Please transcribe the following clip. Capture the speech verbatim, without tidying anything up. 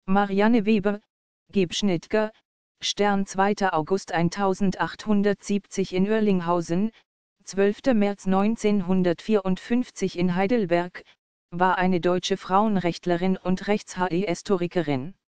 Marianne Weber, geb. Schnittger, Stern zweiter August eintausendachthundertsiebzig in Oerlinghausen, zwölfter März neunzehnhundertvierundfünfzig in Heidelberg, war eine deutsche Frauenrechtlerin und Rechtshistorikerin.